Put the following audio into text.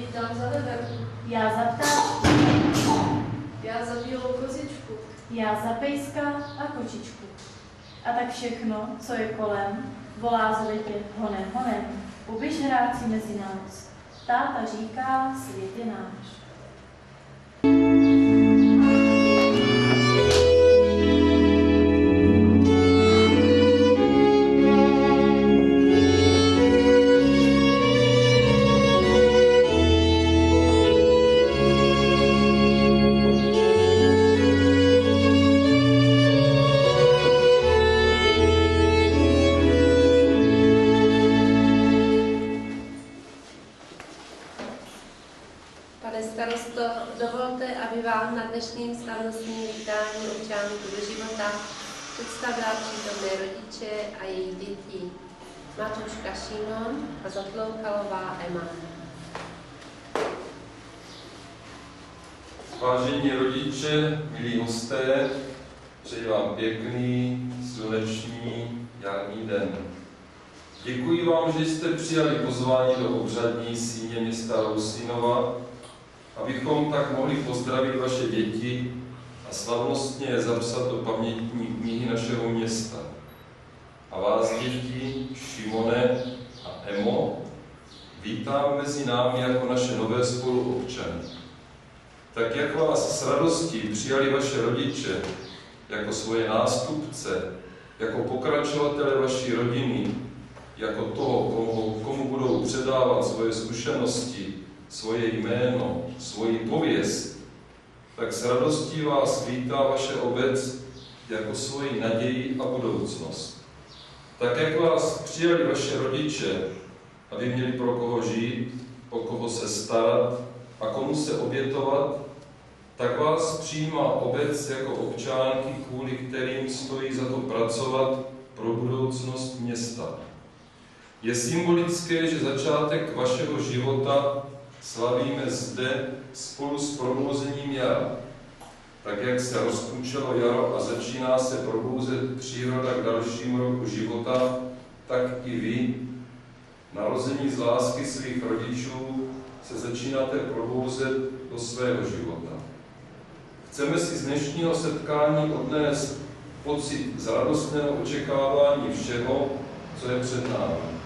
dám za veverku. Já za ptáčku. Já za bílou kozičku. Já za pejska a kočičku. A tak všechno, co je kolem, volá zvedě honem honem. Uběž hráci mezi nás. Táta říká, svět je náš. Pane starosto, dovolte, aby vám na dnešním slavnostním vítání občanů do života představila přítomné rodiče a jejich děti. Matuška Šimon a Zatloukalová Emma. Vážení rodiče, milí hosté, přeji vám pěkný, slunečný, jarní den. Děkuji vám, že jste přijali pozvání do obřadní síně města Rousinova, abychom tak mohli pozdravit vaše děti a slavnostně je zapsat do pamětní knihy našeho města. A vás, děti, Šimone a Emo, vítám mezi námi jako naše nové spoluobčany. Tak jak vás s radostí přijali vaše rodiče jako svoje nástupce, jako pokračovatele vaší rodiny, jako toho, komu budou předávat svoje zkušenosti, svoje jméno, svoji pověst, tak s radostí vás vítá vaše obec jako svoji naději a budoucnost. Tak jak vás přijali vaše rodiče, aby měli pro koho žít, o koho se starat a komu se obětovat, tak vás přijímá obec jako občanky, kvůli kterým stojí za to pracovat pro budoucnost města. Je symbolické, že začátek vašeho života slavíme zde spolu s probouzením jara. Tak jak se rozpůjčilo jaro a začíná se probouzet příroda k dalšímu roku života, tak i vy, narození z lásky svých rodičů, se začínáte probouzet do svého života. Chceme si z dnešního setkání odnést pocit z radostného očekávání všeho, co je před námi.